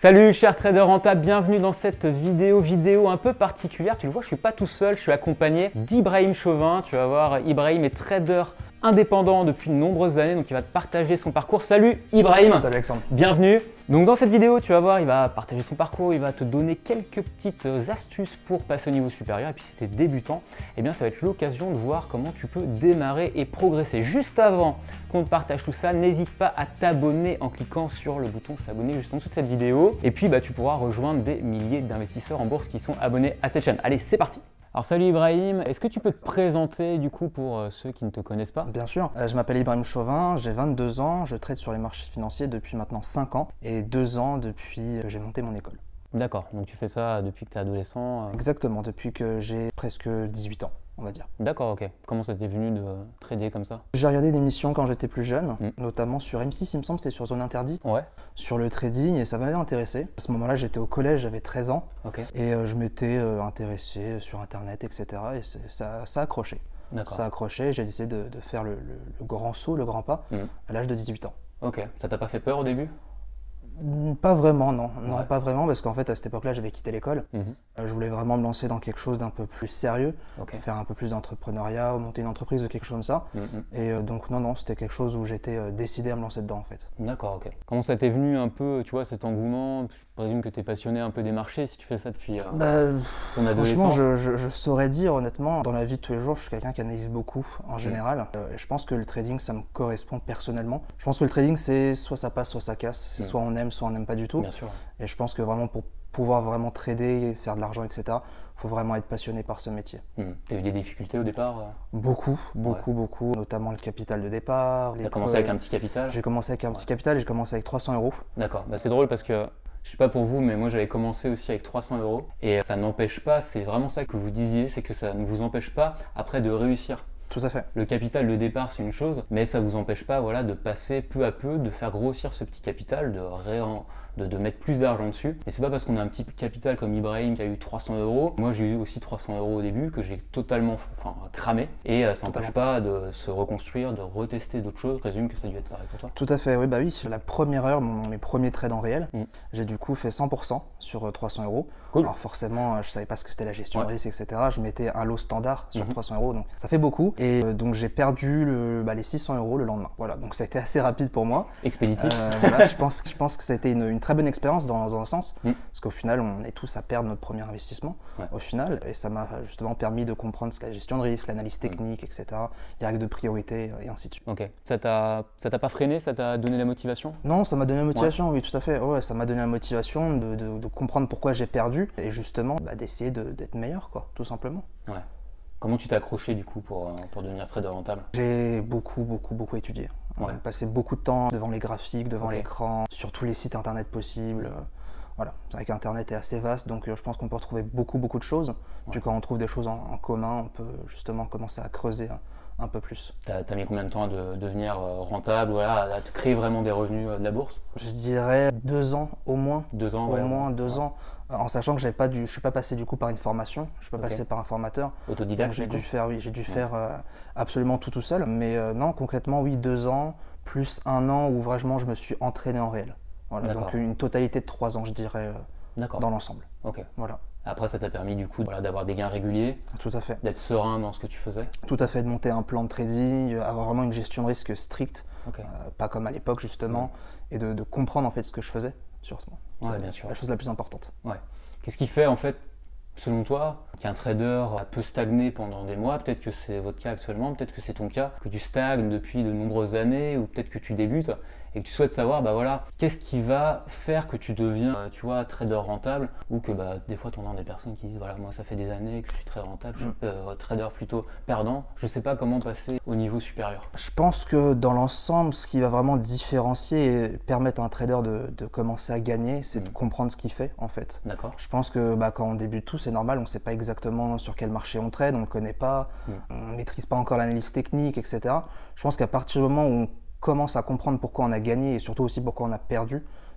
Salut chers traders rentables, bienvenue dans cette vidéo un peu particulière. Tu le vois, je suis pas tout seul, je suis accompagné d'Ibrahim Chauvin. Tu vas voir, Ibrahim est trader indépendant depuis de nombreuses années, donc il va te partager son parcours. Salut Ibrahim. Salut Alexandre. Bienvenue. Donc dans cette vidéo, tu vas voir, il va partager son parcours, il va te donner quelques petites astuces pour passer au niveau supérieur. Et puis si tu es débutant, eh bien ça va être l'occasion de voir comment tu peux démarrer et progresser. Juste avant qu'on te partage tout ça, n'hésite pas à t'abonner en cliquant sur le bouton s'abonner juste en dessous de cette vidéo. Et puis tu pourras rejoindre des milliers d'investisseurs en bourse qui sont abonnés à cette chaîne. Allez, c'est parti. Alors salut Ibrahim, est-ce que tu peux te présenter du coup pour ceux qui ne te connaissent pas? Bien sûr, je m'appelle Ibrahim Chauvin, j'ai 22 ans, je trade sur les marchés financiers depuis maintenant 5 ans et 2 ans depuis que j'ai monté mon école. D'accord, donc tu fais ça depuis que tu es adolescent? Exactement, depuis que j'ai presque 18 ans, on va dire. D'accord, ok. Comment ça t'est venu de trader comme ça? J'ai regardé des émissions quand j'étais plus jeune, notamment sur M6, il me semble, c'était sur Zone Interdite, sur le trading et ça m'avait intéressé. À ce moment-là, j'étais au collège, j'avais 13 ans et je m'étais intéressé sur Internet, etc. Et ça a accroché. Ça a accroché, j'ai décidé de faire le grand saut, le grand pas à l'âge de 18 ans. Ok, ça t'a pas fait peur au début? Pas vraiment, non, pas vraiment, parce qu'en fait à cette époque-là j'avais quitté l'école. Je voulais vraiment me lancer dans quelque chose d'un peu plus sérieux, faire un peu plus d'entrepreneuriat, monter une entreprise ou quelque chose comme ça. Et donc non, c'était quelque chose où j'étais décidé à me lancer dedans en fait. D'accord, ok. Comment ça t'est venu un peu, tu vois, cet engouement? Je présume que tu es passionné un peu des marchés si tu fais ça depuis ton adolescence. Franchement, je saurais dire honnêtement, dans la vie de tous les jours, je suis quelqu'un qui analyse beaucoup en général. Je pense que le trading, ça me correspond personnellement. Je pense que le trading, c'est soit ça passe, soit ça casse. C'est soit on aime, soit on n'aime pas du tout. Bien sûr. Et je pense que vraiment pour pouvoir vraiment trader, faire de l'argent, etc., il faut vraiment être passionné par ce métier. Tu as eu des difficultés au départ? Beaucoup, notamment le capital de départ. Tu as commencé avec un petit capital? J'ai commencé avec un petit capital et j'ai commencé avec 300 €. D'accord, c'est drôle parce que je sais pas pour vous, mais moi j'avais commencé aussi avec 300 € et ça n'empêche pas, c'est vraiment ça que vous disiez, c'est que ça ne vous empêche pas après de réussir. Tout à fait. Le capital de départ c'est une chose, mais ça vous empêche pas de passer peu à peu, de faire grossir ce petit capital, de mettre plus d'argent dessus. Et c'est pas parce qu'on a un petit capital comme Ibrahim qui a eu 300 €, moi j'ai eu aussi 300 € au début, que j'ai totalement cramé. Et ça n'empêche pas de se reconstruire, de retester d'autres choses. Je présume que ça a dû être pareil pour toi. Tout à fait, oui, La première heure, mes premiers trades en réel, j'ai du coup fait 100% sur 300 €. Cool. Alors forcément, je savais pas ce que c'était la gestion de risque, etc. Je mettais un lot standard sur 300 €, donc ça fait beaucoup. Et donc j'ai perdu les 600 € le lendemain. Voilà, donc ça a été assez rapide pour moi. Expéditif. Je pense que ça a été une très bonne expérience dans un sens, parce qu'au final, on est tous à perdre notre premier investissement au final. Et ça m'a justement permis de comprendre ce qu'est la gestion de risque, l'analyse technique, etc., les règles de priorité et ainsi de suite. Ok. Ça t'a pas freiné? Ça t'a donné la motivation? Non, ça m'a donné la motivation, oui, tout à fait. Ouais, ça m'a donné la motivation de comprendre pourquoi j'ai perdu et justement d'essayer d'être meilleur, quoi, tout simplement. Ouais. Comment tu t'es accroché du coup pour devenir trader rentable? J'ai beaucoup étudié. Passé beaucoup de temps devant les graphiques, devant l'écran, sur tous les sites internet possibles. Voilà, c'est vrai qu'Internet est assez vaste, donc je pense qu'on peut retrouver beaucoup de choses. Puis quand on trouve des choses en commun, on peut justement commencer à creuser un peu plus. T'as mis combien de temps à devenir rentable, à te créer vraiment des revenus de la bourse? Je dirais 2 ans au moins. 2 ans, au moins 2 ans. En sachant que je suis pas passé du coup par une formation, je suis pas passé par un formateur. Autodidacte. J'ai dû faire absolument tout seul. Mais non, concrètement, oui, 2 ans plus 1 an où vraiment je me suis entraîné en réel. Voilà, donc une totalité de 3 ans, je dirais, dans l'ensemble. Ok. Voilà. Après, ça t'a permis du coup d'avoir des gains réguliers. Tout à fait. D'être serein dans ce que tu faisais. Tout à fait, de monter un plan de trading, avoir vraiment une gestion de risque stricte, pas comme à l'époque justement, et de comprendre en fait ce que je faisais, surtout. C'est bien sûr. La chose la plus importante. Ouais. Qu'est-ce qui fait en fait, selon toi, qu'un trader peut stagner pendant des mois? Peut-être que c'est votre cas actuellement, peut-être que c'est ton cas, que tu stagnes depuis de nombreuses années, ou peut-être que tu débutes et que tu souhaites savoir, qu'est-ce qui va faire que tu deviens, trader rentable, ou que des fois tu entends des personnes qui disent, moi ça fait des années que je suis très rentable, je suis trader plutôt perdant, je sais pas comment passer au niveau supérieur. Je pense que dans l'ensemble, ce qui va vraiment différencier et permettre à un trader de commencer à gagner, c'est de comprendre ce qu'il fait en fait. D'accord. Je pense que quand on débute tout, c'est normal, on ne sait pas exactement sur quel marché on trade, on ne le connaît pas, on ne maîtrise pas encore l'analyse technique, etc. Je pense qu'à partir du moment où on commence à comprendre pourquoi on a gagné et surtout aussi pourquoi on a perdu,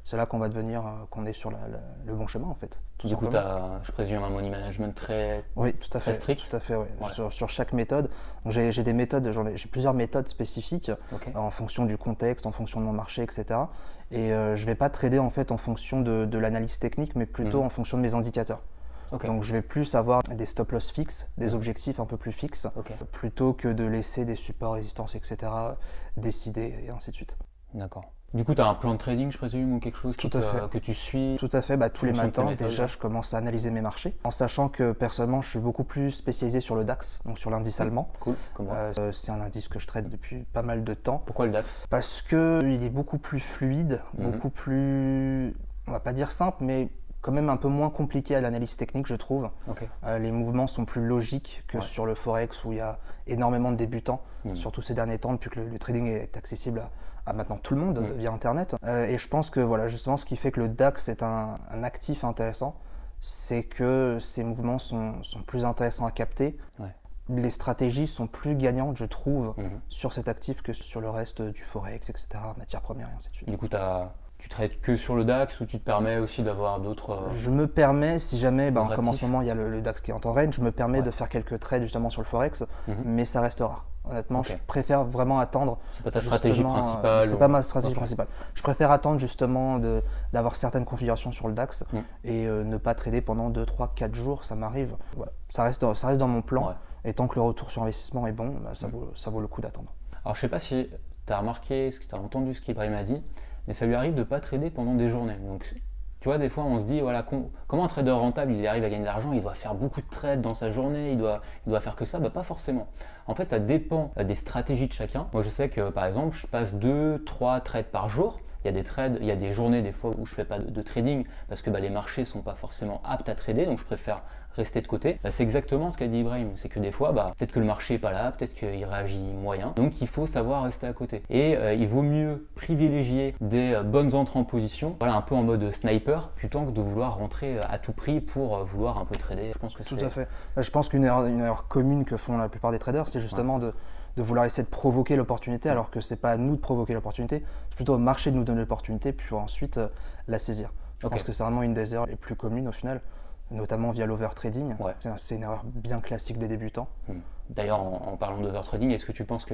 c'est là qu'on va devenir, qu'on est sur le bon chemin en fait. Du coup, tu as, je présume, un money management très, oui, tout à fait, très strict. Tout à fait, oui. Ouais. Sur chaque méthode. J'ai des méthodes, j'ai plusieurs méthodes spécifiques en fonction du contexte, en fonction de mon marché, etc. Et je ne vais pas trader en fait en fonction de l'analyse technique, mais plutôt en fonction de mes indicateurs. Donc je vais plus avoir des stop loss fixes, des objectifs un peu plus fixes, plutôt que de laisser des supports, résistances, etc. décider et ainsi de suite. D'accord. Du coup, tu as un plan de trading, je présume, ou quelque chose que tu suis? Tout à fait. Tous les matins, déjà, je commence à analyser mes marchés, en sachant que personnellement, je suis beaucoup plus spécialisé sur le DAX, donc sur l'indice allemand. Cool. Comment c'est un indice que je trade depuis pas mal de temps. Pourquoi le DAX? Parce qu'il est beaucoup plus fluide, beaucoup plus, on va pas dire simple, mais quand même un peu moins compliqué à l'analyse technique, je trouve. Les mouvements sont plus logiques que sur le Forex où il y a énormément de débutants, surtout ces derniers temps, depuis que le trading est accessible à maintenant tout le monde via Internet. Et je pense que voilà, justement, ce qui fait que le DAX est un actif intéressant, c'est que ces mouvements sont plus intéressants à capter. Les stratégies sont plus gagnantes, je trouve, sur cet actif que sur le reste du Forex, etc., matières premières et ainsi de suite. Du coup, tu traites que sur le DAX ou tu te permets aussi d'avoir d'autres… Je me permets, si jamais, comme en ce moment il y a le DAX qui est en temps range, je me permets de faire quelques trades justement sur le Forex, mais ça reste rare. Honnêtement, je préfère vraiment attendre. C'est pas ta stratégie principale? C'est pas ma stratégie principale. Je préfère attendre justement d'avoir certaines configurations sur le DAX et ne pas trader pendant 2, 3, 4 jours, ça m'arrive. Voilà. Ça reste dans mon plan et tant que le retour sur investissement est bon, ça vaut le coup d'attendre. Alors je sais pas si tu as remarqué, tu as entendu ce qu'Ibrahim a dit, mais ça lui arrive de ne pas trader pendant des journées. Donc, tu vois, des fois, on se dit, voilà, comment un trader rentable, il arrive à gagner de l'argent, il doit faire beaucoup de trades dans sa journée, il doit faire que ça. Pas forcément. En fait, ça dépend des stratégies de chacun. Moi, je sais que, par exemple, je passe 2, 3 trades par jour. Il y a des journées, des fois, où je ne fais pas de trading parce que les marchés ne sont pas forcément aptes à trader, donc je préfère rester de côté. C'est exactement ce qu'a dit Ibrahim, c'est que des fois, peut-être que le marché n'est pas là, peut-être qu'il réagit moyen, donc il faut savoir rester à côté. Et il vaut mieux privilégier des bonnes entrées en position, un peu en mode sniper, plutôt que de vouloir rentrer à tout prix pour vouloir un peu trader. Je pense que tout à fait. Je pense qu'une erreur commune que font la plupart des traders, c'est justement de vouloir essayer de provoquer l'opportunité, alors que c'est pas à nous de provoquer l'opportunité, c'est plutôt au marché de nous donner l'opportunité, puis ensuite la saisir. Je pense que c'est vraiment une des erreurs les plus communes au final, notamment via l'overtrading. C'est une erreur bien classique des débutants. D'ailleurs, en parlant d'overtrading, est-ce que tu penses que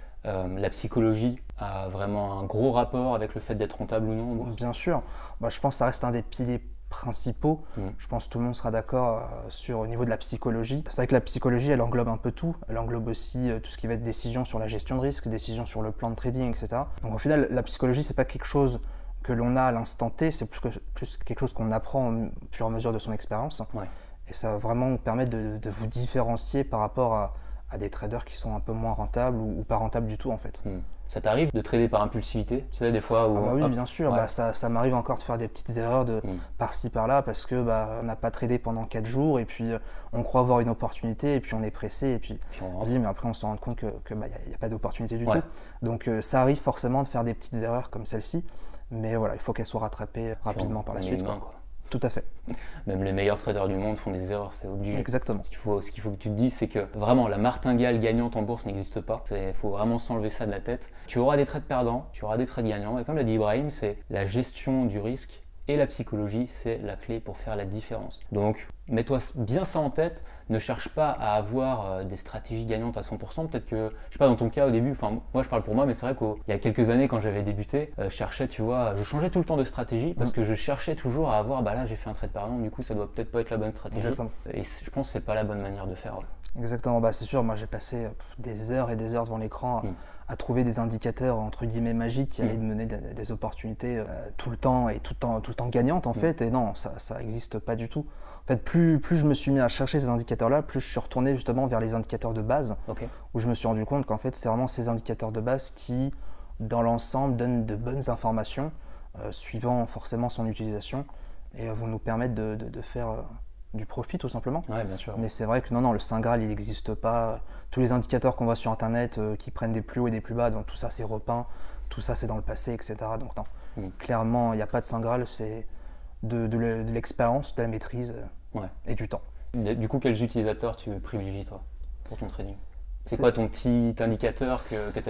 la psychologie a vraiment un gros rapport avec le fait d'être rentable ou non en bourse? Bien sûr. Je pense que ça reste un des piliers principaux. Je pense que tout le monde sera d'accord au niveau de la psychologie. C'est vrai que la psychologie, elle englobe un peu tout. Elle englobe aussi tout ce qui va être décision sur la gestion de risque, décision sur le plan de trading, etc. Donc au final, la psychologie, c'est pas quelque chose que l'on a à l'instant T, c'est plus quelque chose qu'on apprend au fur et à mesure de son expérience. Et ça va vraiment vous permettre de vous différencier par rapport à des traders qui sont un peu moins rentables ou pas rentables du tout en fait. Ça t'arrive de trader par impulsivité? Tu sais, des fois où… oui, bien sûr. Ça m'arrive encore de faire des petites erreurs par-ci par-là parce que on n'a pas tradé pendant 4 jours et puis on croit avoir une opportunité et puis on est pressé et puis on dit mais après on se rend compte que n'y a pas d'opportunité du tout. Donc ça arrive forcément de faire des petites erreurs comme celle-ci, mais voilà, il faut qu'elles soient rattrapées rapidement par la suite. Tout à fait. Même les meilleurs traders du monde font des erreurs, c'est obligé. Exactement. Ce qu'il faut que tu te dises, c'est que vraiment la martingale gagnante en bourse n'existe pas. Il faut vraiment s'enlever ça de la tête. Tu auras des trades perdants, tu auras des trades gagnants. Et comme l'a dit Ibrahim, c'est la gestion du risque et la psychologie, c'est la clé pour faire la différence. Donc, mets-toi bien ça en tête. Ne cherche pas à avoir des stratégies gagnantes à 100%. Peut-être que, je sais pas, dans ton cas au début, moi je parle pour moi, mais c'est vrai qu'il y a quelques années quand j'avais débuté, je changeais tout le temps de stratégie parce que je cherchais toujours à avoir, là j'ai fait un trade perdant, du coup ça doit peut-être pas être la bonne stratégie. Exactement. Et je pense que c'est pas la bonne manière de faire. Exactement, c'est sûr, moi j'ai passé des heures et des heures devant l'écran à trouver des indicateurs entre guillemets magiques qui allaient me mener des opportunités tout le temps et tout le temps gagnantes en fait, et non, ça n'existe pas du tout. En fait, plus je me suis mis à chercher ces indicateurs-là, plus je suis retourné justement vers les indicateurs de base, où je me suis rendu compte qu'en fait c'est vraiment ces indicateurs de base qui, dans l'ensemble, donnent de bonnes informations, suivant forcément son utilisation, et vont nous permettre de faire du profit tout simplement. Bien sûr. Mais c'est vrai que non, le Saint Graal il n'existe pas. Tous les indicateurs qu'on voit sur internet qui prennent des plus hauts et des plus bas, donc tout ça c'est repeint, tout ça c'est dans le passé, etc. Donc non, clairement il n'y a pas de Saint Graal, c'est de l'expérience, de la maîtrise et du temps. Du coup, quels utilisateurs tu privilégies toi pour ton trading? C'est quoi ton petit indicateur que tu aimes bien?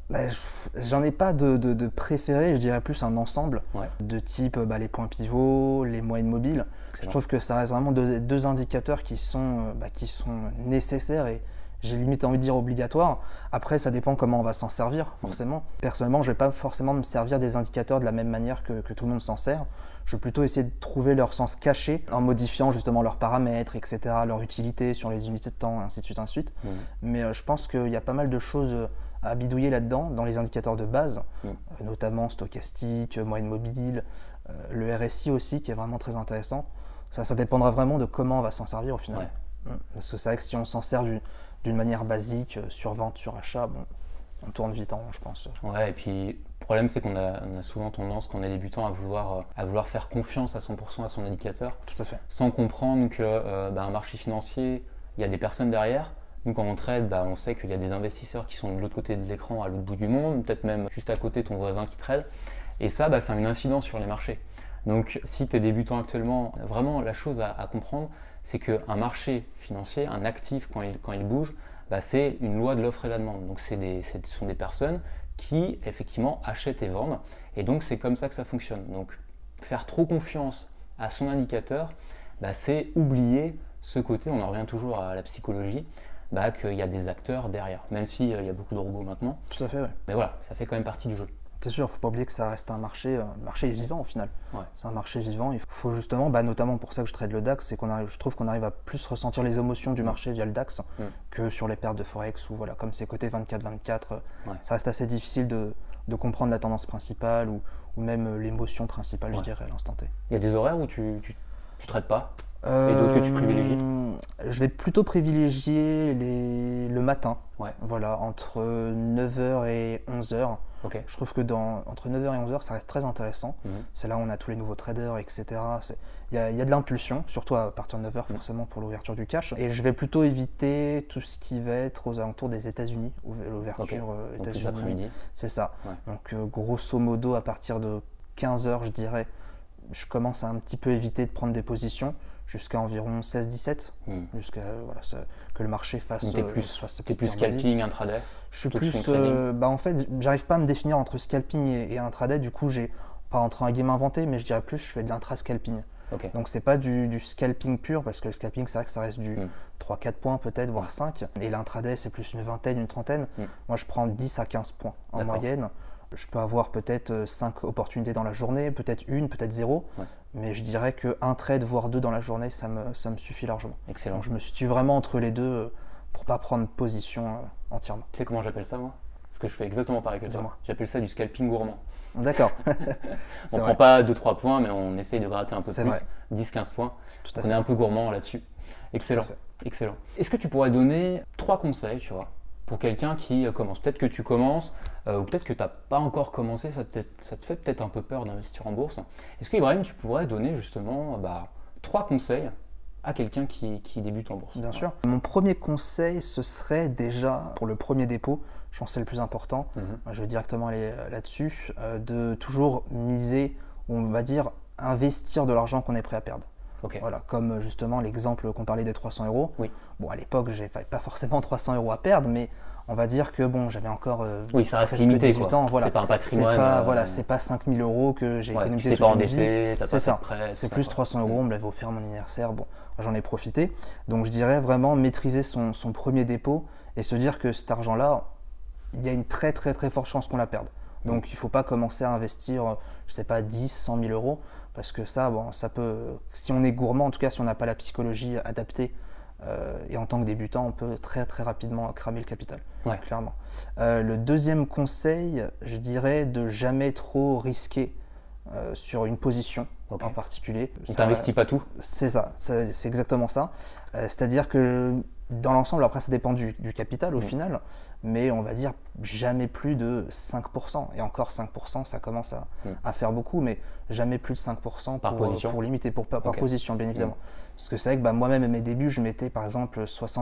J'en ai pas de préféré, je dirais plus un ensemble de type les points pivots, les moyennes mobiles. Je trouve que ça reste vraiment deux indicateurs qui sont nécessaires et j'ai limite envie de dire obligatoires. Après, ça dépend comment on va s'en servir, forcément. Personnellement, je ne vais pas forcément me servir des indicateurs de la même manière que tout le monde s'en sert. Je vais plutôt essayer de trouver leur sens caché en modifiant justement leurs paramètres, etc., leur utilité sur les unités de temps, ainsi de suite, ainsi de suite. Mais je pense qu'il y a pas mal de choses à bidouiller là-dedans, dans les indicateurs de base, notamment stochastique, moyenne mobile, le RSI aussi, qui est vraiment très intéressant. Ça dépendra vraiment de comment on va s'en servir au final. Parce que c'est vrai que si on s'en sert d'une manière basique, sur vente, sur achat, on tourne vite en rond, je pense. Ouais, et puis le problème, c'est qu'on a souvent tendance, quand on est débutant, à vouloir faire confiance à 100% à son indicateur. Tout à fait. Sans comprendre qu'un marché financier, il y a des personnes derrière. Nous, quand on trade, on sait qu'il y a des investisseurs qui sont de l'autre côté de l'écran, à l'autre bout du monde, peut-être même juste à côté de ton voisin qui trade. Et ça, ça a une incidence sur les marchés. Donc, si tu es débutant actuellement, vraiment, la chose à comprendre, c'est qu'un marché financier, un actif, quand il bouge, c'est une loi de l'offre et la demande. Donc, ce sont des personnes qui, effectivement, achètent et vendent. Et donc, c'est comme ça que ça fonctionne. Donc, faire trop confiance à son indicateur, c'est oublier ce côté, on en revient toujours à la psychologie, qu'il y a des acteurs derrière, même s'il y a beaucoup de robots maintenant. Tout à fait, oui. Mais voilà, ça fait quand même partie du jeu. C'est sûr, il ne faut pas oublier que ça reste un marché vivant au final. C'est un marché vivant. Il faut justement, notamment pour ça que je trade le DAX, c'est je trouve qu'on arrive à plus ressentir les émotions du marché via le DAX que sur les pertes de Forex, ou comme c'est coté 24-24, ça reste assez difficile de comprendre la tendance principale ou même l'émotion principale, je dirais, à l'instant T. Il y a des horaires où tu ne traites pas et d'autres que tu privilégies? Je vais plutôt privilégier le matin, entre 9h et 11h. Je trouve que entre 9h et 11h, ça reste très intéressant. C'est là où on a tous les nouveaux traders, etc. Il y a de l'impulsion, surtout à partir de 9h forcément pour l'ouverture du cash. Et je vais plutôt éviter tout ce qui va être aux alentours des États-Unis, l'ouverture États-Unis. C'est ça. Donc grosso modo, à partir de 15h, je dirais, je commence à un petit peu éviter de prendre des positions jusqu'à environ 16-17, jusqu'à que le marché fasse. T'es plus scalping, intraday? Je suis plus. En fait, j'arrive pas à me définir entre scalping et intraday. Du coup, j'ai pas entre un game inventé, mais je dirais plus, je fais de l'intra-scalping. Donc, c'est pas du scalping pur, parce que le scalping, c'est vrai que ça reste du 3-4 points peut-être, voire 5. Et l'intraday, c'est plus une vingtaine, une trentaine. Moi, je prends 10 à 15 points en moyenne. Je peux avoir peut-être 5 opportunités dans la journée, peut-être une, peut-être 0. Mais je dirais qu'un trade, voire 2 dans la journée, ça me suffit largement. Excellent. Donc je me situe vraiment entre les deux pour pas prendre position entièrement. Tu sais comment j'appelle ça, moi? Parce que je fais exactement pareil que toi. J'appelle ça du scalping gourmand. D'accord. On ne prend pas 2-3 points, mais on essaye de gratter un peu plus, 10-15 points. On est un peu gourmand là-dessus. Excellent. Excellent. Est-ce que tu pourrais donner 3 conseils, pour quelqu'un qui commence? Peut-être que tu commences, ou peut-être que tu n'as pas encore commencé, ça te fait peut-être un peu peur d'investir en bourse. Est-ce que, Ibrahim, tu pourrais donner justement 3 conseils à quelqu'un qui débute en bourse? Bien sûr. Mon premier conseil, ce serait déjà, pour le premier dépôt, je pense que c'est le plus important, je vais directement aller là-dessus, de toujours miser, on va dire, investir de l'argent qu'on est prêt à perdre. Voilà, comme justement l'exemple qu'on parlait des 300 €. Bon, à l'époque, je n'avais pas forcément 300 € à perdre, mais on va dire que j'avais encore ça reste limité, 18 ans. C'est pas un patrimoine. C'est pas 5 000 € que j'ai économisé toute une vie. C'est ça. C'est plus 300 €, on me l'avait offert à mon anniversaire. Bon, j'en ai profité. Donc je dirais vraiment maîtriser son premier dépôt et se dire que cet argent-là, il y a une très très très forte chance qu'on la perde. Donc il ne faut pas commencer à investir, je sais pas, 10, 100 000 €. Parce que ça peut, si on est gourmand, en tout cas si on n'a pas la psychologie adaptée, et en tant que débutant, on peut très très rapidement cramer le capital, clairement. Le deuxième conseil, je dirais de jamais trop risquer sur une position en particulier. On t'investit pas tout? C'est ça, c'est exactement ça. C'est-à-dire que dans l'ensemble, après ça dépend du capital au final, mais on va dire jamais plus de 5%. Et encore 5%, ça commence à faire beaucoup, mais jamais plus de 5% pour limiter, par position bien évidemment. Parce que c'est vrai que moi-même à mes débuts, je mettais par exemple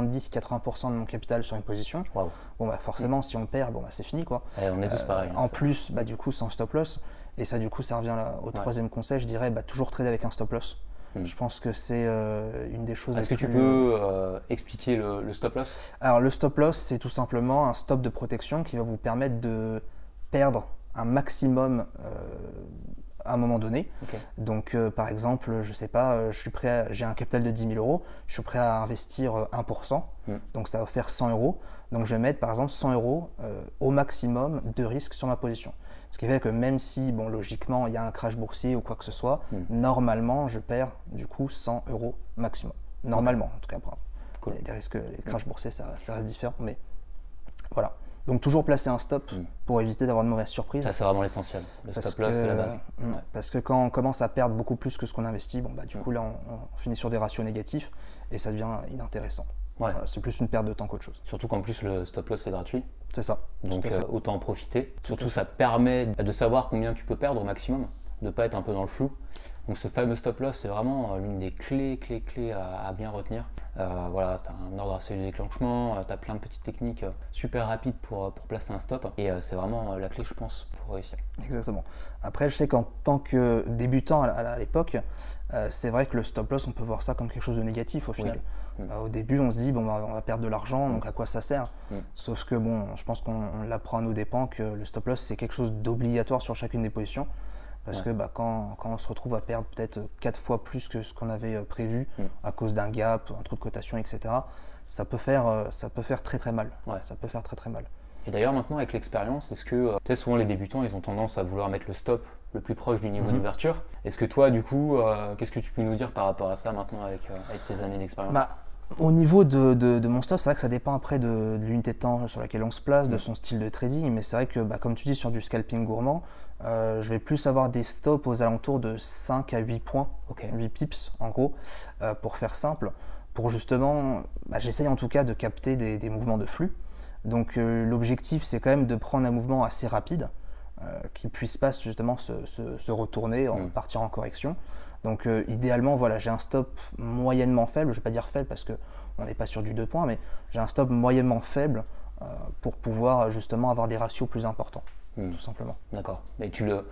70-80% de mon capital sur une position. Bon forcément, si on perd, c'est fini quoi. On est tous pareils. En plus, du coup, sans stop loss. Et ça, du coup, ça revient au troisième conseil, je dirais toujours trader avec un stop loss. Je pense que c'est une des choses. Est-ce que tu peux expliquer le stop loss? Alors le stop loss, c'est tout simplement un stop de protection qui va vous permettre de perdre un maximum à un moment donné. Donc par exemple, je sais pas, j'ai un capital de 10 000 euros, je suis prêt à investir 1%, donc ça va faire 100 euros. Donc je vais mettre par exemple 100 euros au maximum de risque sur ma position. Ce qui fait que même si, bon, logiquement, il y a un crash boursier ou quoi que ce soit, normalement, je perds du coup 100 euros maximum. Normalement, en tout cas. Cool. Les risques, les crashs boursiers, ça reste différent, mais voilà. Donc toujours placer un stop pour éviter d'avoir de mauvaises surprises. Ça, c'est vraiment l'essentiel. Le stop loss, c'est la base. Parce que quand on commence à perdre beaucoup plus que ce qu'on investit, bon, bah, du coup, là, on finit sur des ratios négatifs et ça devient inintéressant. Voilà, c'est plus une perte de temps qu'autre chose. Surtout qu'en plus, le stop loss est gratuit. C'est ça. Donc autant en profiter. Surtout, ça permet de savoir combien tu peux perdre au maximum, de ne pas être un peu dans le flou. Donc ce fameux stop loss, c'est vraiment l'une des clés à bien retenir. Voilà, tu as un ordre assez de déclenchement, tu as plein de petites techniques super rapides pour placer un stop. Et c'est vraiment la clé, je pense, pour réussir. Exactement. Après, je sais qu'en tant que débutant à l'époque, c'est vrai que le stop loss, on peut voir ça comme quelque chose de négatif au final. Au début, on se dit, bon, on va perdre de l'argent, donc à quoi ça sert? Sauf que, bon, je pense qu'on l'apprend à nos dépens que le stop loss, c'est quelque chose d'obligatoire sur chacune des positions. Parce que quand on se retrouve à perdre peut-être 4 fois plus que ce qu'on avait prévu à cause d'un gap, un trou de cotation, etc., ça peut faire très très mal. Ça peut faire très très mal. Et d'ailleurs, maintenant, avec l'expérience, est-ce que, tu sais, souvent les débutants, ils ont tendance à vouloir mettre le stop le plus proche du niveau d'ouverture. Est-ce que toi, du coup, qu'est-ce que tu peux nous dire par rapport à ça maintenant avec tes années d'expérience? Au niveau de mon stop, c'est vrai que ça dépend après de l'unité de temps sur laquelle on se place, de son style de trading, mais c'est vrai que comme tu dis sur du scalping gourmand, je vais plus avoir des stops aux alentours de 5 à 8 points, 8 pips en gros, pour faire simple, pour justement, j'essaye en tout cas de capter des mouvements de flux. Donc l'objectif c'est quand même de prendre un mouvement assez rapide, qui puisse pas justement se retourner, partir en correction. Donc idéalement, voilà, j'ai un stop moyennement faible, je ne vais pas dire faible parce qu'on n'est pas sur du 2 points, mais j'ai un stop moyennement faible pour pouvoir justement avoir des ratios plus importants, tout simplement. D'accord. Et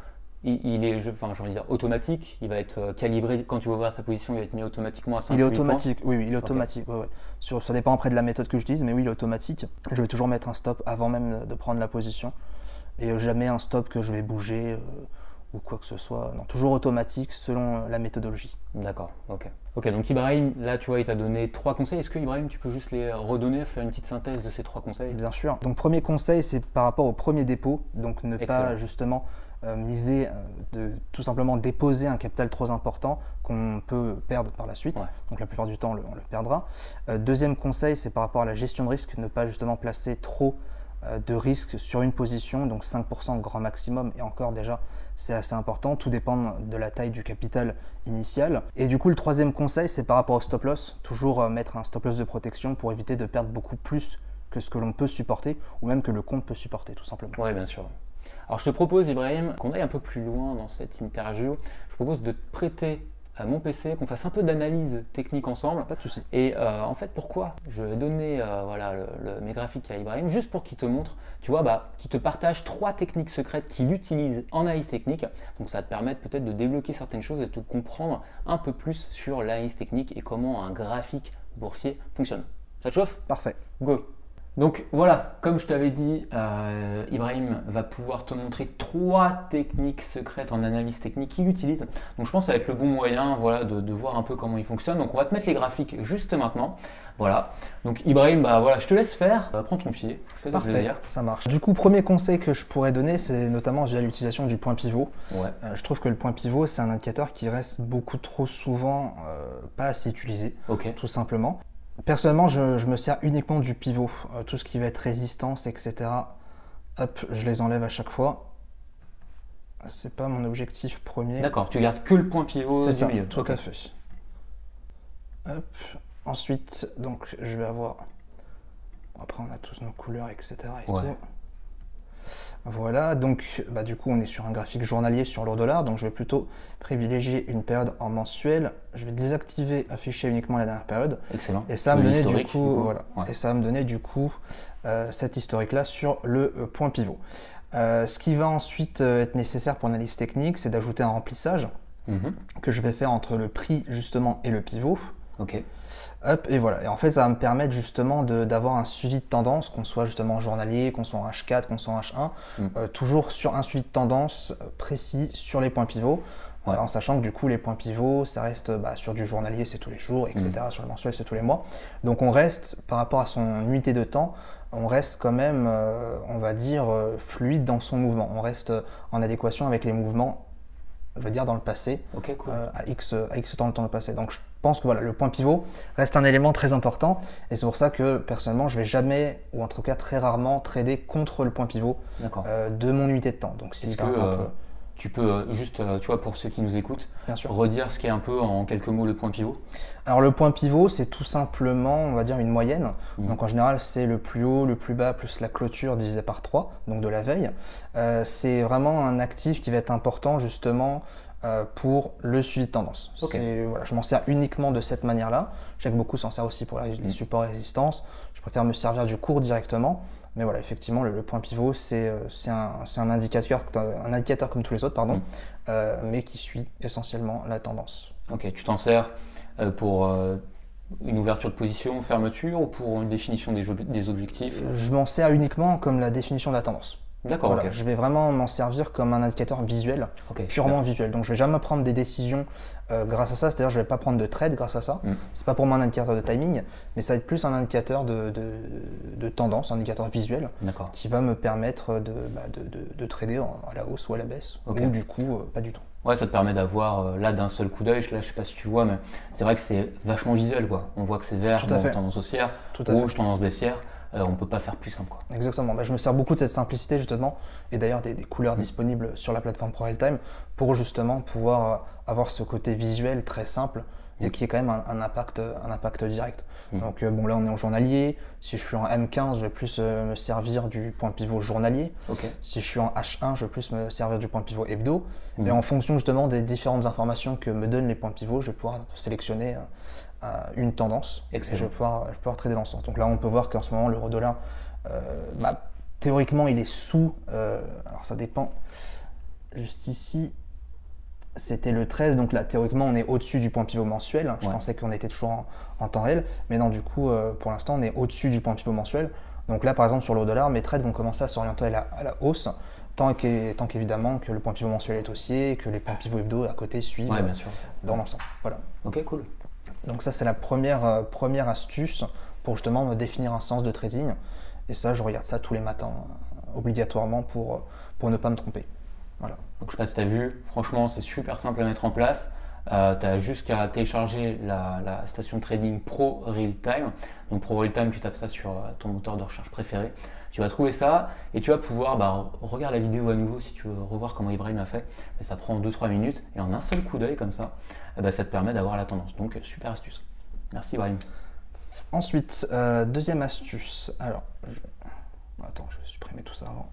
il est, j'ai envie de dire, automatique, il va être calibré quand tu vas ouvrir sa position, il va être mis automatiquement à 5 Il est automatique, oui, il est automatique. Ouais. Ça dépend après de la méthode que j'utilise, mais oui, il est automatique. Je vais toujours mettre un stop avant même de prendre la position et jamais un stop que je vais bouger ou quoi que ce soit. Non, toujours automatique selon la méthodologie. D'accord, ok. Ok, donc Ibrahim, là tu vois, il t'a donné 3 conseils. Est-ce que Ibrahim, tu peux juste les redonner, faire une petite synthèse de ces 3 conseils? Bien sûr. Donc premier conseil, c'est par rapport au premier dépôt. Donc ne pas justement miser, tout simplement déposer un capital trop important qu'on peut perdre par la suite. Donc la plupart du temps, on le perdra. Deuxième conseil, c'est par rapport à la gestion de risque. Ne pas justement placer trop de risque sur une position, donc 5% grand maximum, et encore déjà c'est assez important, tout dépend de la taille du capital initial. Et du coup le troisième conseil, c'est par rapport au stop loss, toujours mettre un stop loss de protection pour éviter de perdre beaucoup plus que ce que l'on peut supporter, ou même que le compte peut supporter tout simplement. Oui, bien sûr. Alors je te propose Ibrahim, qu'on aille un peu plus loin dans cette interview. Je propose de te prêter à mon PC, qu'on fasse un peu d'analyse technique ensemble. Pas de souci. Et en fait, pourquoi je vais donner mes graphiques à Ibrahim, juste pour qu'il te montre, tu vois, qu'il te partage 3 techniques secrètes qu'il utilise en analyse technique. Donc ça va te permettre peut-être de débloquer certaines choses et de comprendre un peu plus sur l'analyse technique et comment un graphique boursier fonctionne. Ça te chauffe? Parfait. Go! Donc voilà, comme je t'avais dit, Ibrahim va pouvoir te montrer 3 techniques secrètes en analyse technique qu'il utilise. Donc je pense que ça va être le bon moyen de voir un peu comment il fonctionne. Donc on va te mettre les graphiques juste maintenant. Voilà. Donc Ibrahim, je te laisse faire. Prends ton pied. Parfait, plaisir. Ça marche. Du coup, premier conseil que je pourrais donner, c'est notamment via l'utilisation du point pivot. Je trouve que le point pivot, c'est un indicateur qui reste beaucoup trop souvent pas assez utilisé, tout simplement. Personnellement, je me sers uniquement du pivot. Tout ce qui va être résistance, etc. Hop, je les enlève à chaque fois. C'est pas mon objectif premier. D'accord, tu gardes que le point pivot du milieu. Tout à fait. Hop. Ensuite, donc, je vais avoir... Après, on a tous nos couleurs, etc. Et tout. Voilà, donc du coup on est sur un graphique journalier sur l'euro-dollar, donc je vais plutôt privilégier une période en mensuel. Je vais désactiver afficher uniquement la dernière période. Excellent. Et ça va me donner du coup, et ça va me donner du coup cet historique là sur le point pivot. Ce qui va ensuite être nécessaire pour l'analyse technique, c'est d'ajouter un remplissage. que je vais faire entre le prix justement et le pivot. Ok. Hop, et voilà. Et en fait, ça va me permettre justement d'avoir un suivi de tendance, qu'on soit justement journalier, qu'on soit en H4, qu'on soit en H1, toujours sur un suivi de tendance précis sur les points pivots. En sachant que du coup les points pivots ça reste sur du journalier c'est tous les jours, etc. Sur le mensuel c'est tous les mois, donc on reste par rapport à son unité de temps, on reste quand même on va dire fluide dans son mouvement, on reste en adéquation avec les mouvements, je veux dire dans le passé, cool. à X temps le passé. Donc je pense que voilà, le point pivot reste un élément très important et c'est pour ça que personnellement je vais jamais, ou en tout cas très rarement, trader contre le point pivot de mon unité de temps. Donc si par exemple tu peux juste, tu vois, pour ceux qui nous écoutent, redire ce qu'est un peu en quelques mots le point pivot? Alors le point pivot, c'est tout simplement, on va dire, une moyenne. Donc en général, c'est le plus haut, le plus bas, plus la clôture divisé par 3, donc de la veille. C'est vraiment un actif qui va être important justement pour le suivi de tendance. Voilà, je m'en sers uniquement de cette manière-là. Je sais que beaucoup s'en servent aussi pour les supports et résistances. Je préfère me servir du cours directement. Mais voilà, effectivement, le point pivot, c'est un indicateur comme tous les autres, mais qui suit essentiellement la tendance. Ok, tu t'en sers pour une ouverture de position, fermeture, ou pour une définition des objectifs? Je m'en sers uniquement comme la définition de la tendance. D'accord, voilà, je vais vraiment m'en servir comme un indicateur visuel, purement visuel. Donc je ne vais jamais prendre des décisions grâce à ça, c'est-à-dire je ne vais pas prendre de trade grâce à ça. C'est pas pour moi un indicateur de timing, mais ça va être plus un indicateur de tendance, un indicateur visuel qui va me permettre de trader à la hausse ou à la baisse, ou du coup pas du tout. Ouais, ça te permet d'avoir là d'un seul coup d'œil, là je sais pas si tu vois, mais c'est vrai que c'est vachement visuel quoi. On voit que c'est vert, tendance haussière, rouge, tendance baissière. On ne peut pas faire plus simple. Exactement, je me sers beaucoup de cette simplicité justement, et d'ailleurs des couleurs disponibles sur la plateforme ProRealTime pour justement pouvoir avoir ce côté visuel très simple et qui est quand même un impact direct. Donc bon, là on est en journalier, si je suis en M15 je vais plus me servir du point pivot journalier, si je suis en H1 je vais plus me servir du point pivot hebdo, et en fonction justement des différentes informations que me donnent les points pivots, je vais pouvoir sélectionner une tendance. Excellent. Et je vais pouvoir trader dans ce sens. Donc là on peut voir qu'en ce moment l'euro-dollar théoriquement il est sous, alors ça dépend, juste ici c'était le 13, donc là théoriquement on est au-dessus du point pivot mensuel. Je pensais qu'on était toujours en temps réel, mais non, du coup pour l'instant on est au-dessus du point pivot mensuel. Donc là par exemple sur l'euro-dollar, mes trades vont commencer à s'orienter à la hausse, tant qu'évidemment que le point pivot mensuel est haussier, que les points pivot hebdo à côté suivent dans l'ensemble. Voilà. Ok, cool. Donc ça c'est la première astuce pour justement me définir un sens de trading, et ça je regarde ça tous les matins obligatoirement pour ne pas me tromper. Voilà. Donc je sais pas si tu as vu, franchement c'est super simple à mettre en place. Tu as juste qu'à télécharger la station de trading ProRealTime. Donc ProRealTime, tu tapes ça sur ton moteur de recherche préféré. Tu vas trouver ça et tu vas pouvoir regarder la vidéo à nouveau si tu veux revoir comment Ibrahim a fait. Mais ça prend 2-3 minutes et en un seul coup d'œil comme ça, ça te permet d'avoir la tendance. Donc super astuce. Merci Ibrahim. Ensuite, deuxième astuce. Alors, attends, je vais supprimer tout ça avant.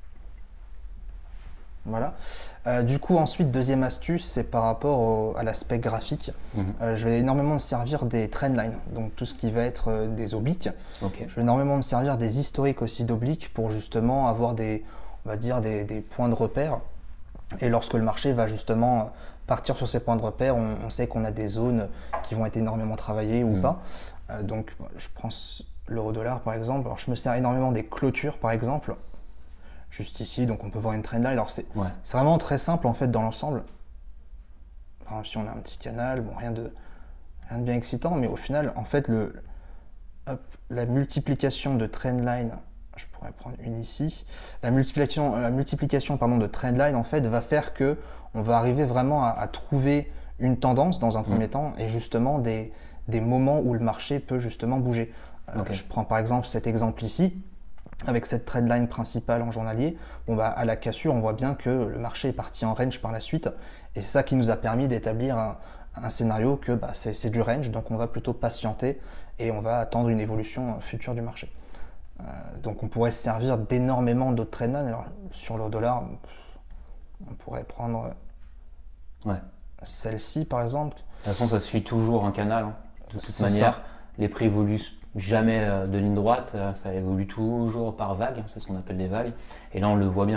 Voilà. Du coup, ensuite, deuxième astuce, c'est par rapport à l'aspect graphique. Je vais énormément me servir des trendlines, donc tout ce qui va être des obliques. Je vais énormément me servir des historiques aussi d'obliques pour justement avoir des points de repère. Et lorsque le marché va justement partir sur ces points de repère, on sait qu'on a des zones qui vont être énormément travaillées ou pas. Donc, je prends l'euro-dollar par exemple. Alors, je me sers énormément des clôtures par exemple. Juste ici, donc on peut voir une trendline. Alors c'est vraiment très simple en fait dans l'ensemble. Par exemple, si on a un petit canal, bon, rien de bien excitant, mais au final, en fait, la multiplication de trendline, je pourrais prendre une ici, la multiplication de trendline en fait va faire que on va arriver vraiment à trouver une tendance dans un premier temps, et justement des moments où le marché peut justement bouger. Je prends par exemple cet exemple ici. Avec cette trendline principale en journalier, à la cassure, on voit bien que le marché est parti en range par la suite, et c'est ça qui nous a permis d'établir un scénario que c'est du range, donc on va plutôt patienter et on va attendre une évolution future du marché. Donc on pourrait se servir d'énormément d'autres trendlines. Alors sur l'euro-dollar, on pourrait prendre celle-ci par exemple. De toute façon, ça suit toujours un canal, de toute manière. Les prix évoluent jamais de ligne droite, ça évolue toujours par vagues, c'est ce qu'on appelle des vagues. Et là on le voit bien,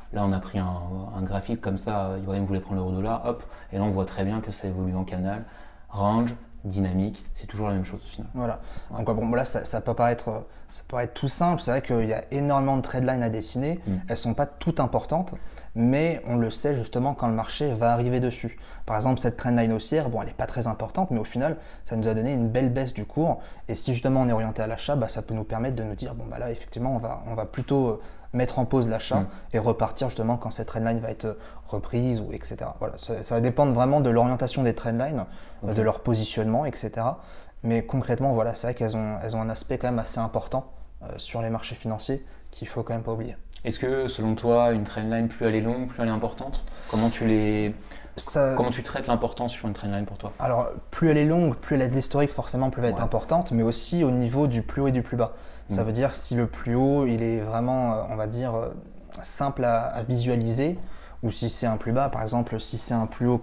Là, on a pris un graphique comme ça, Ibrahim voulait prendre l'euro-dollar, hop, et là on voit très bien que ça évolue en canal, range, dynamique, c'est toujours la même chose au final. Voilà. Ouais. Donc bon, là, ça peut paraître tout simple. C'est vrai qu'il y a énormément de trendlines à dessiner. Elles ne sont pas toutes importantes, mais on le sait justement quand le marché va arriver dessus. Par exemple, cette trendline haussière, bon, elle n'est pas très importante, mais au final, ça nous a donné une belle baisse du cours. Et si justement on est orienté à l'achat, ça peut nous permettre de nous dire, bon, là, effectivement, on va plutôt mettre en pause l'achat et repartir justement quand cette trendline va être reprise ou etc. Voilà, ça va dépendre vraiment de l'orientation des trendlines, de leur positionnement, etc. Mais concrètement, voilà, c'est vrai qu'elles ont un aspect quand même assez important sur les marchés financiers qu'il faut quand même pas oublier. Est-ce que selon toi, une trendline, plus elle est longue, plus elle est importante? Comment tu traites l'importance sur une trendline pour toi? Alors, plus elle est longue, plus elle est historique, forcément, plus elle va être importante, mais aussi au niveau du plus haut et du plus bas. Ça veut dire si le plus haut, il est vraiment, on va dire, simple à visualiser, ou si c'est un plus bas, par exemple, si c'est un plus haut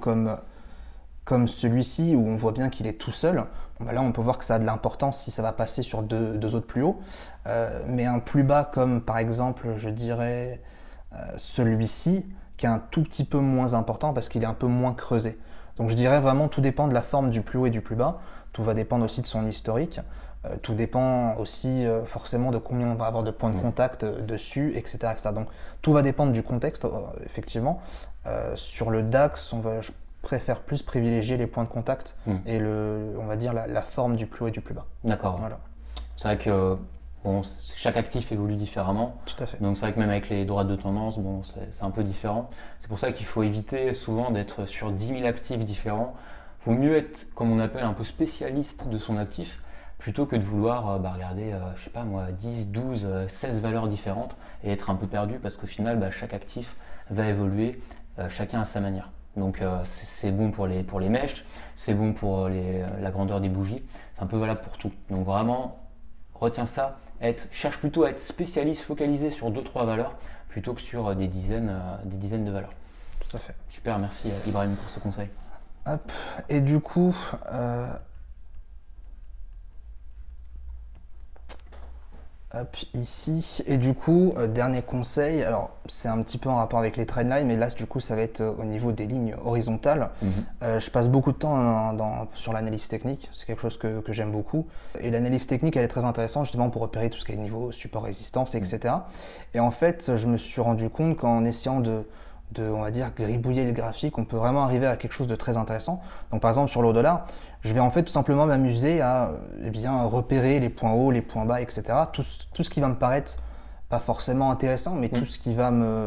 comme celui-ci, où on voit bien qu'il est tout seul, là on peut voir que ça a de l'importance si ça va passer sur deux autres plus hauts. Mais un plus bas comme par exemple, je dirais, celui-ci, qui est un tout petit peu moins important parce qu'il est un peu moins creusé. Donc je dirais vraiment tout dépend de la forme du plus haut et du plus bas, tout va dépendre aussi de son historique, tout dépend aussi forcément de combien on va avoir de points de contact dessus, etc., etc. Donc tout va dépendre du contexte, effectivement. Sur le DAX, je préfère plus privilégier les points de contact et on va dire la forme du plus haut et du plus bas. D'accord. Voilà. C'est vrai que chaque actif évolue différemment. Tout à fait. Donc c'est vrai que même avec les droites de tendance, c'est un peu différent. C'est pour ça qu'il faut éviter souvent d'être sur 10 000 actifs différents. Il vaut mieux être, comme on appelle, un peu spécialiste de son actif, plutôt que de vouloir regarder, je sais pas moi, 10, 12, 16 valeurs différentes et être un peu perdu parce qu'au final, chaque actif va évoluer, chacun à sa manière. Donc c'est bon pour les mèches, c'est bon pour la grandeur des bougies, c'est un peu valable pour tout. Donc vraiment, retiens ça, cherche plutôt à être spécialiste, focalisé sur 2-3 valeurs, plutôt que sur des dizaines de valeurs. Tout à fait. Super, merci Ibrahim pour ce conseil. Hop. Et du coup, hop, ici, et du coup, dernier conseil, alors c'est un petit peu en rapport avec les trendlines, mais là du coup ça va être au niveau des lignes horizontales. Je passe beaucoup de temps sur l'analyse technique, c'est quelque chose que j'aime beaucoup. Et l'analyse technique elle est très intéressante justement pour repérer tout ce qui est niveau support résistance, etc. Et en fait, je me suis rendu compte qu'en essayant de on va dire, gribouiller le graphique, on peut vraiment arriver à quelque chose de très intéressant. Donc par exemple sur l'euro-dollar, je vais en fait tout simplement m'amuser à repérer les points hauts, les points bas, etc. Tout ce qui va me paraître pas forcément intéressant, mais tout ce qui va me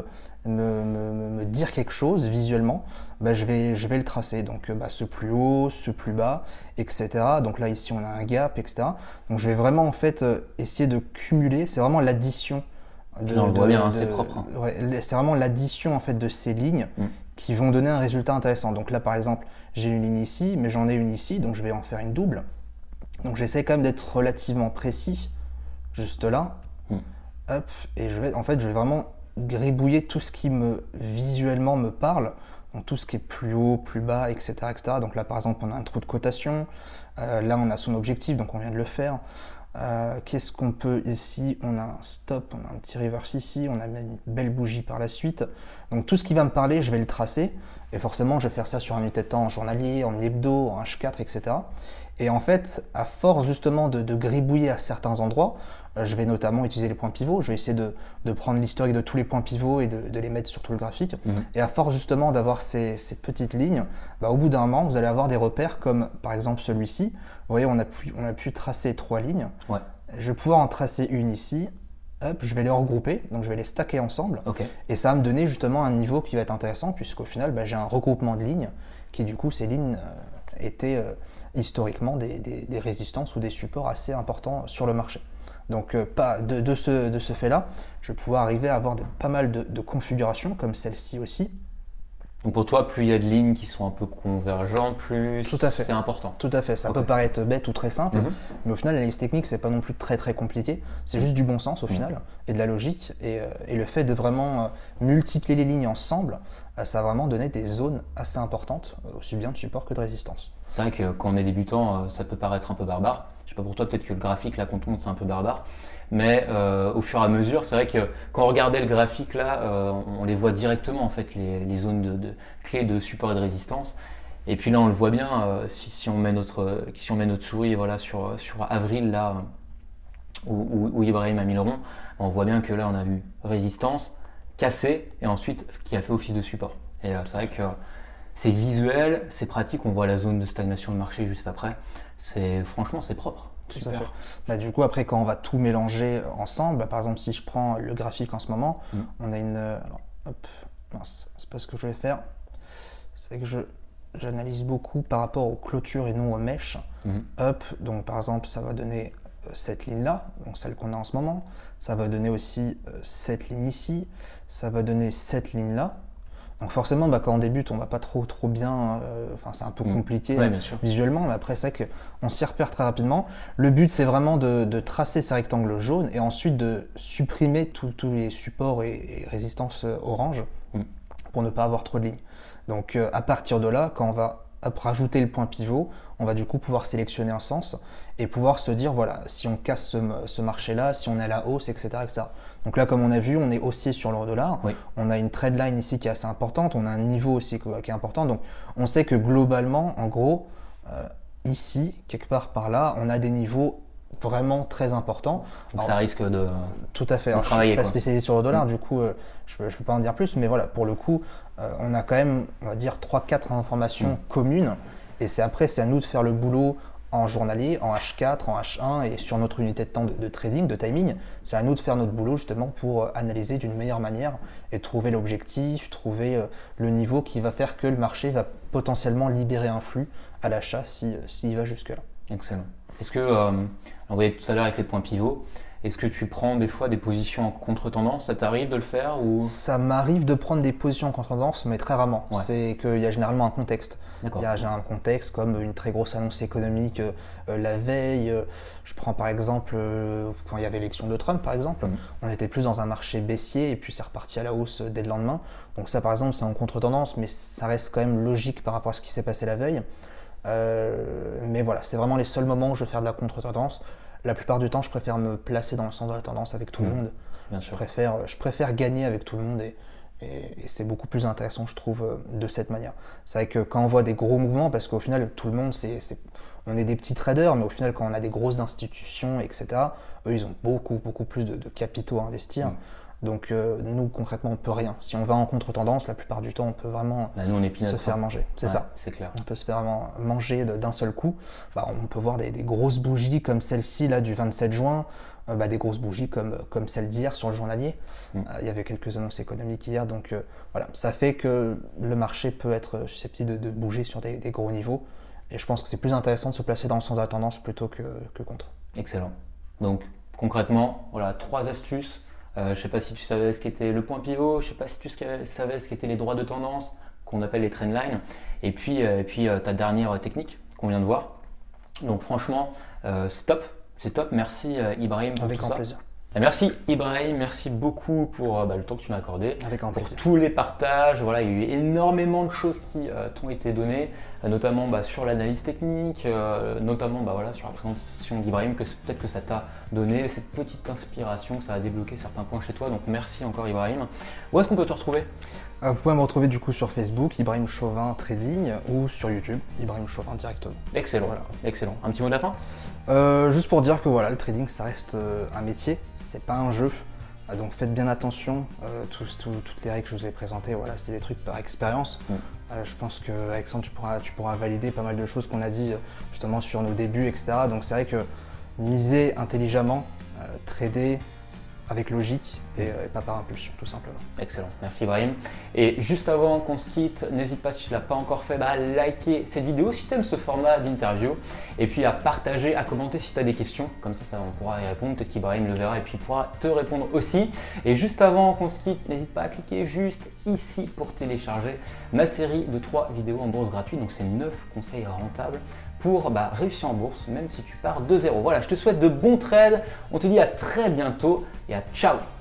dire quelque chose visuellement, je vais le tracer. Donc ce plus haut, ce plus bas, etc. Donc là ici on a un gap, etc. Donc je vais vraiment en fait essayer de cumuler, c'est vraiment l'addition. On le voit bien, c'est propre. Ouais, c'est vraiment l'addition en fait de ces lignes qui vont donner un résultat intéressant. Donc là par exemple, j'ai une ligne ici, mais j'en ai une ici, donc je vais en faire une double. Donc j'essaie quand même d'être relativement précis, juste là. Hop, et je vais vraiment gribouiller tout ce qui visuellement me parle. Donc tout ce qui est plus haut, plus bas, etc., etc. Donc là par exemple, on a un trou de cotation. Là on a son objectif, donc on vient de le faire. Qu'est-ce qu'on peut ici? On a un stop, on a un petit reverse ici, on a même une belle bougie par la suite. Donc tout ce qui va me parler, je vais le tracer. Et forcément, je vais faire ça sur un unité de temps en journalier, en hebdo, en H4, etc. Et en fait, à force justement de gribouiller à certains endroits, je vais notamment utiliser les points pivots. Je vais essayer de prendre l'historique de tous les points pivots et de les mettre sur tout le graphique. Et à force justement d'avoir ces petites lignes, au bout d'un moment, vous allez avoir des repères comme par exemple celui-ci. Vous voyez, on a pu tracer 3 lignes. Ouais. Je vais pouvoir en tracer une ici. Hop, je vais les regrouper, donc je vais les stacker ensemble. Et ça va me donner justement un niveau qui va être intéressant puisqu'au final, j'ai un regroupement de lignes qui du coup, ces lignes étaient historiquement des résistances ou des supports assez importants sur le marché. Donc de ce fait-là, je vais pouvoir arriver à avoir pas mal de configurations comme celle-ci aussi. Donc pour toi, plus il y a de lignes qui sont un peu convergentes, plus c'est important. Tout à fait. Ça peut paraître bête ou très simple, mais au final, l'analyse technique, c'est pas non plus très très compliqué. C'est juste du bon sens au final et de la logique. Et le fait de vraiment multiplier les lignes ensemble, ça va vraiment donner des zones assez importantes, aussi bien de support que de résistance. C'est vrai que quand on est débutant, ça peut paraître un peu barbare. Je sais pas pour toi, peut-être que le graphique là qu'on te montre c'est un peu barbare. Mais au fur et à mesure, c'est vrai que quand on regardait le graphique là, on les voit directement en fait, les zones de clés de support et de résistance. Et puis là, on le voit bien, si on met notre souris voilà, sur avril là, où Ibrahim a mis le rond, on voit bien que là, on a vu résistance, cassé, et ensuite qui a fait office de support. Et c'est vrai que c'est visuel, c'est pratique, on voit la zone de stagnation de marché juste après. Franchement, c'est propre. Tout à fait. Bah, du coup, après, quand on va tout mélanger ensemble, bah, par exemple, si je prends le graphique en ce moment, on a une... Alors, hop, mince, c'est pas ce que je vais faire. C'est que j'analyse beaucoup par rapport aux clôtures et non aux mèches. Hop, donc par exemple, ça va donner cette ligne-là, donc celle qu'on a en ce moment. Ça va donner aussi cette ligne ici. Ça va donner cette ligne-là. Donc forcément, bah, quand on débute, on va pas trop bien, c'est un peu compliqué visuellement, mais après c'est vrai qu'on s'y repère très rapidement. Le but, c'est vraiment de tracer ces rectangles jaunes et ensuite de supprimer tous les supports et résistances orange pour ne pas avoir trop de lignes. Donc à partir de là, quand on va rajouter le point pivot, on va du coup pouvoir sélectionner un sens et pouvoir se dire, voilà, si on casse ce marché-là, si on est à la hausse, etc., etc. Donc là, comme on a vu, on est haussier sur l'euro-dollar. On a une trade line ici qui est assez importante. On a un niveau aussi qui est important. Donc on sait que globalement, en gros, ici, quelque part par là, on a des niveaux vraiment très importants. Donc ça risque de... Tout à fait. Alors, je ne suis pas spécialisé sur l'euro-dollar, du coup, je ne peux pas en dire plus. Mais voilà, pour le coup, on a quand même, on va dire, 3-4 informations communes. Et c'est à nous de faire le boulot en journalier, en H4, en H1 et sur notre unité de temps de trading, de timing. C'est à nous de faire notre boulot justement pour analyser d'une meilleure manière et trouver l'objectif, trouver le niveau qui va faire que le marché va potentiellement libérer un flux à l'achat s'il va jusque-là. Excellent. Est-ce que, on voyait tout à l'heure avec les points pivots, est-ce que tu prends des fois des positions en contre-tendance? Ça t'arrive de le faire ou... Ça m'arrive de prendre des positions en contre-tendance, mais très rarement. C'est qu'il y a généralement un contexte. J'ai un contexte comme une très grosse annonce économique la veille. Je prends par exemple, quand il y avait l'élection de Trump par exemple, on était plus dans un marché baissier et puis c'est reparti à la hausse dès le lendemain. Donc ça par exemple c'est en contre-tendance, mais ça reste quand même logique par rapport à ce qui s'est passé la veille. Mais voilà, c'est vraiment les seuls moments où je vais faire de la contre-tendance. La plupart du temps, je préfère me placer dans le centre de la tendance avec tout le monde. Je préfère gagner avec tout le monde et c'est beaucoup plus intéressant, je trouve, de cette manière. C'est vrai que quand on voit des gros mouvements, parce qu'au final, tout le monde, on est des petits traders, mais au final, quand on a des grosses institutions, etc., eux, ils ont beaucoup plus de capitaux à investir. Donc nous, concrètement, on ne peut rien. Si on va en contre-tendance, la plupart du temps, on peut vraiment se faire manger. C'est ça. C'est clair. On peut se faire vraiment manger d'un seul coup. On peut voir des grosses bougies comme celle-ci là, du 27 juin, des grosses bougies comme celle d'hier sur le journalier. Il y avait quelques annonces économiques hier. Donc voilà, ça fait que le marché peut être susceptible de bouger sur des gros niveaux. Et je pense que c'est plus intéressant de se placer dans le sens de la tendance plutôt que contre. Excellent. Donc concrètement, voilà, 3 astuces. Je ne sais pas si tu savais ce qu'était le point pivot, je ne sais pas si tu savais ce qu'étaient les droits de tendance, qu'on appelle les trendlines, et puis ta dernière technique qu'on vient de voir. Donc franchement, c'est top. Merci Ibrahim pour Avec tout grand ça. plaisir. Et merci Ibrahim, merci beaucoup pour le temps que tu m'as accordé, pour tous les partages. Voilà, il y a eu énormément de choses qui t'ont été données, notamment sur l'analyse technique, notamment sur la présentation d'Ibrahim, que peut-être que ça t'a donné cette petite inspiration, que ça a débloqué certains points chez toi. Donc merci encore Ibrahim. Où est-ce qu'on peut te retrouver? Vous pouvez me retrouver du coup sur Facebook, Ibrahim Chauvin Trading, ou sur YouTube, Ibrahim Chauvin directement. Excellent, excellent. Un petit mot de la fin? Juste pour dire que voilà, le trading ça reste un métier, c'est pas un jeu. Donc faites bien attention, toutes les règles que je vous ai présentées, voilà, c'est des trucs par expérience. Je pense qu'Alexandre, tu pourras valider pas mal de choses qu'on a dit justement sur nos débuts, etc. Donc c'est vrai que miser intelligemment, trader avec logique et pas par impulsion, tout simplement. Excellent, merci Ibrahim. Et juste avant qu'on se quitte, n'hésite pas si tu ne l'as pas encore fait, à liker cette vidéo si tu aimes ce format d'interview et puis à partager, à commenter si tu as des questions, comme ça on pourra y répondre, peut-être qu'Ibrahim le verra et puis il pourra te répondre aussi. Et juste avant qu'on se quitte, n'hésite pas à cliquer juste ici pour télécharger ma série de 3 vidéos en bourse gratuite, donc c'est 9 conseils rentables pour réussir en bourse, même si tu pars de zéro. Voilà, je te souhaite de bons trades, on te dit à très bientôt et à ciao.